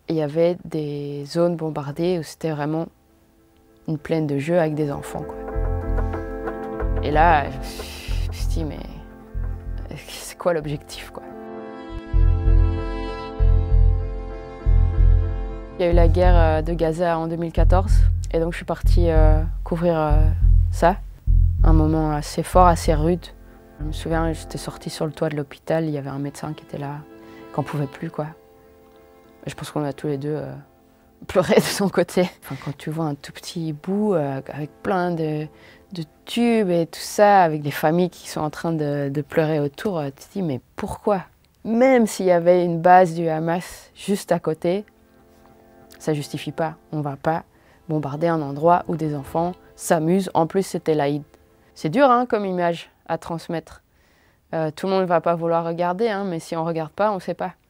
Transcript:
il y avait des zones bombardées où c'était vraiment une plaine de jeux avec des enfants, quoi. Et là, je me suis dit, mais c'est quoi l'objectif, quoi? Il y a eu la guerre de Gaza en 2014 et donc je suis partie couvrir ça. Un moment assez fort, assez rude. Je me souviens, j'étais sortie sur le toit de l'hôpital, il y avait un médecin qui était là, qu'on pouvait plus, quoi. Et je pense qu'on a tous les deux pleuré de son côté. Enfin, quand tu vois un tout petit bout avec plein de tubes et tout ça, avec des familles qui sont en train de pleurer autour, tu te dis mais pourquoi? Même s'il y avait une base du Hamas juste à côté, ça justifie pas. On va pas bombarder un endroit où des enfants s'amusent. En plus, c'était l'Aïd. C'est dur hein, comme image à transmettre. Tout le monde ne va pas vouloir regarder, hein, mais si on ne regarde pas, on ne sait pas.